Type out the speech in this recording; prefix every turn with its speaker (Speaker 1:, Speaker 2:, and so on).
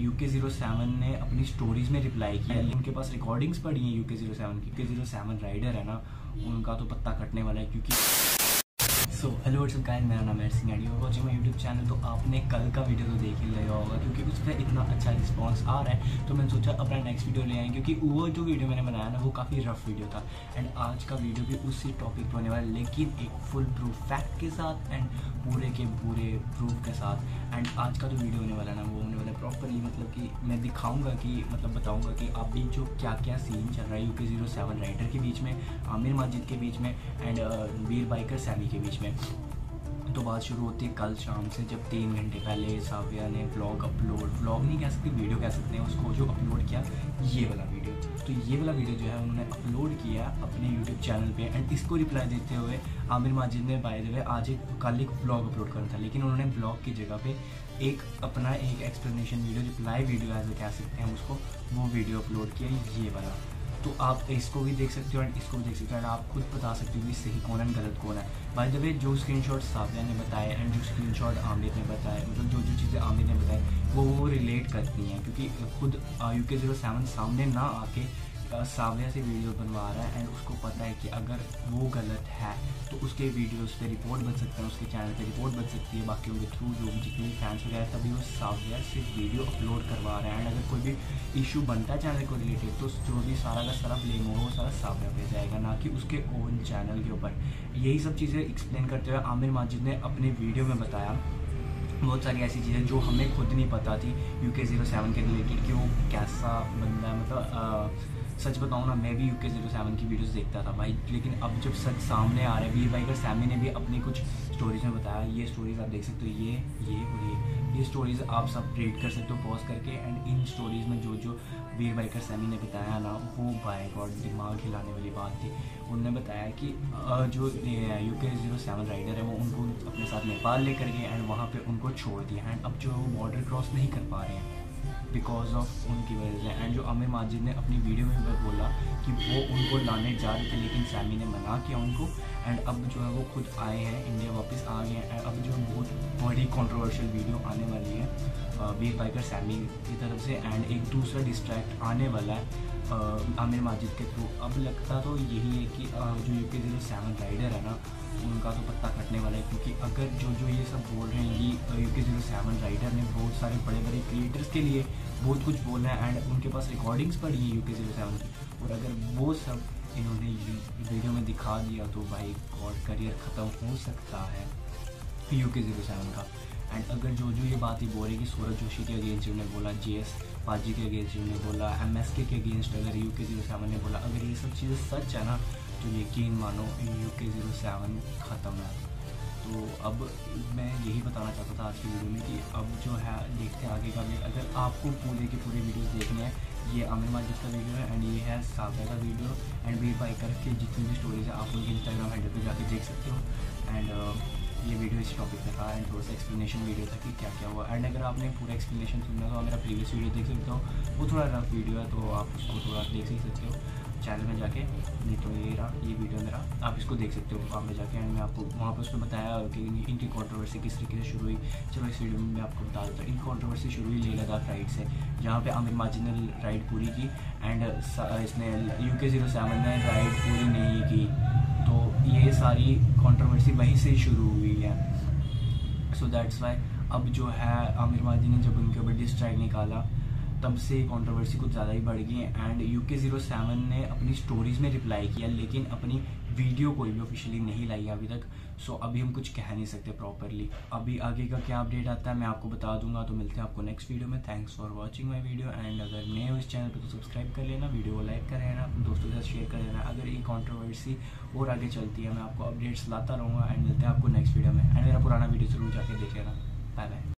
Speaker 1: UK07 ने अपनी stories में रिप्लाई किया। उनके पास रिकॉर्डिंग्स पड़ी हैं UK07 की। UK07 राइडर है ना, उनका तो पत्ता कटने वाला है क्योंकि सो हेलो व्हाट्सअप गाइस, मेरा नाम है Singh and you are watching my YouTube channel. तो आपने कल का वीडियो तो देख ही लिया होगा क्योंकि उस पर इतना अच्छा रिस्पांस आ रहा है, तो मैंने सोचा अपना नेक्स्ट वीडियो ले आए क्योंकि वो जो वीडियो मैंने बनाया ना वो काफ़ी रफ वीडियो था। एंड आज का वीडियो भी उसी टॉपिक पर होने वाला है, लेकिन एक फुल प्रूफ फैक्ट के साथ एंड पूरे के पूरे प्रूफ के साथ। एंड आज का जो वीडियो होने वाला है ना वो होने वाला है प्रॉपरली, मतलब कि मैं दिखाऊंगा कि मतलब बताऊंगा कि अभी जो क्या क्या सीन चल रहा है UK07 राइडर के बीच में, आमिर माजिद के बीच में एंड वीर बाइकर सैमी के बीच में। तो बात शुरू होती है कल शाम से, जब 3 घंटे पहले साविया ने व्लॉग नहीं कह सकते, वीडियो कह सकते हैं उसको, जो अपलोड किया ये वाला वीडियो। तो ये वाला वीडियो जो है उन्होंने अपलोड किया अपने यूट्यूब चैनल पे। एंड इसको रिप्लाई देते हुए आमिर माजिद ने बाय द वे कल एक व्लॉग अपलोड करना था, लेकिन उन्होंने व्लॉग की जगह पे एक एक्सप्लेनेशन वीडियो, रिप्लाई वीडियो ऐसे कह सकते हैं उसको, वो वीडियो अपलोड किया ये वाला। तो आप इसको भी देख सकते हो एंड इसको भी देख सकते हो एंड आप खुद बता सकते हो कि सही कौन है गलत कौन है। बाय द वे जो स्क्रीनशॉट साविया ने बताए एंड जो स्क्रीनशॉट आमिर ने बताए, मतलब जो चीज़ें आमिर ने बताई वो रिलेट करती हैं, क्योंकि खुद UK07 सामने ना आके साविया से वीडियो बनवा रहा है एंड उसको पता है कि अगर वो गलत है तो उसके वीडियोस पे रिपोर्ट बन सकते हैं, उसके चैनल पे रिपोर्ट बन सकती है बाकियों के थ्रू, जो भी जितने फैंस वगैरह, तभी वो साविया से वीडियो अपलोड करवा रहे हैं। एंड अगर कोई भी इशू बनता है चैनल को रिलेटेड तो जो भी सारा का सारा ब्लेम हो वो सारा साविया पे जाएगा, ना कि उसके ओन चैनल के ऊपर। यही सब चीज़ें एक्सप्लेन करते हुए आमिर माजिद ने अपने वीडियो में बताया बहुत सारी ऐसी चीज़ें जो हमें खुद नहीं पता थी UK07 के रिलेटेड, कि वो कैसा बंदा है। मतलब सच बताऊँ ना, मैं भी UK07 की वीडियोस देखता था भाई, लेकिन अब जब सच सामने आ रहा है, वीर बाइकर सैमी ने भी अपनी कुछ स्टोरीज में बताया, ये स्टोरीज आप देख सकते हो, ये स्टोरीज आप सब रीड कर सकते हो पॉज करके। एंड इन स्टोरीज में जो वीर बाइकर सैमी ने बताया ना, वो बाय गॉड दिमाग हिलाने वाली बात थी। उन्होंने बताया कि जो UK07 राइडर है वो उनको अपने साथ नेपाल लेकर गए एंड वहाँ पे उनको छोड़ दिया। एंड अब जो बॉर्डर क्रॉस नहीं कर पा रहे हैं बिकॉज ऑफ उनकी वजह से। एंड जो आमिर माजिद ने अपनी वीडियो में भी बोला कि वो उनको लाने जा रहे थे, लेकिन सैमी ने मना किया उनको। एंड अब जो है वो खुद आए हैं, इंडिया वापस आ गए हैं। अब जो बहुत बड़ी कंट्रोवर्शियल वीडियो आने वाली है वीर बाइकर सैमी की तरफ से, एंड एक दूसरा डिस्ट्रैक्ट आने वाला है आमिर माजिद के थ्रू। अब लगता तो यही है कि जो UK07 राइडर है ना उनका तो पत्ता कटने वाला है, क्योंकि अगर जो ये सब बोल रहे हैं कि UK07 राइडर ने बहुत सारे बड़े बड़े क्रिएटर्स के लिए बहुत कुछ बोला है एंड उनके पास रिकॉर्डिंग्स पड़ी हैं UK07 की, और अगर वो सब इन्होंने वीडियो में दिखा दिया तो भाई गॉड करियर ख़त्म हो सकता है UK07 का। एंड अगर जो ये बात ही बोल रही कि सूरज जोशी के अगेंस्ट ने बोला, JS पाजी के अगेंस्ट ने बोला, MSK के अगेंस्ट अगर UK07 ने बोला, अगर ये सब चीज़ें सच है ना तो यकीन मानो UK07 ख़त्म है। तो अब मैं यही बताना चाहता था आज की वीडियो में कि अब जो है देखते हैं आगे का भी। अगर आपको पूरे के पूरे वीडियोस देखने हैं, ये आमिर माजिद का वीडियो है एंड ये है साविया का वीडियो एंड वीर बाइकर की जितनी भी स्टोरीज है आप उनके इंस्टाग्राम हैंडल पर जाके देख सकते हो। एंड ये वीडियो इस टॉपिक पे था एंड थोड़ा सा एक्सप्लेनेशन वीडियो था कि क्या क्या हुआ। एंड अगर आपने पूरा एक्सप्लेनेशन सुनना तो मेरा प्रीवियस वीडियो देख सकते हो, वो थोड़ा रफ वीडियो है तो आप उसको थोड़ा देख ही सकते हो चैनल में जाके। नहीं तो ये वीडियो मेरा आप इसको देख सकते हो वहाँ पे जाके। एंड मैं आपको वहाँ पे उसमें बताया कि इनकी कंट्रोवर्सी किस तरीके से शुरू हुई। चलो इस वीडियो में मैं आपको बता देता हूँ। इनकी कंट्रोवर्सी शुरू हुई लेह लद्दाख राइड से, जहाँ पे आमिर माजिद ने राइड पूरी की एंड इसने UK07 ने राइड पूरी नहीं की। तो ये सारी कंट्रोवर्सी वहीं से ही शुरू हुई है। सो दैट्स वाई अब जो है आमिर माजिद ने जब उनके ऊपर डिस्ट्रैक्ट निकाला तब से कंट्रोवर्सी कुछ ज़्यादा ही बढ़ गई है। एंड UK07 ने अपनी स्टोरीज में रिप्लाई किया, लेकिन अपनी वीडियो कोई भी ऑफिशियली नहीं लाई अभी तक। सो अभी हम कुछ कह नहीं सकते प्रॉपरली। अभी आगे का क्या अपडेट आता है मैं आपको बता दूंगा। तो मिलते हैं आपको नेक्स्ट वीडियो में। Thanks for watching my video. And अगर नए हो इस चैनल पर तो सब्सक्राइब कर लेना, वीडियो को लाइक कर लेना, अपने दोस्तों के साथ शेयर कर लेना। अगर ये कंट्रोवर्सी और आगे चलती है मैं आपको अपडेट्स लाता रहूँगा। एंड मिलते हैं आपको नेक्स्ट वीडियो में। एंड मेरा पुराना वीडियो जरूर जाके देख लेना। Bye bye.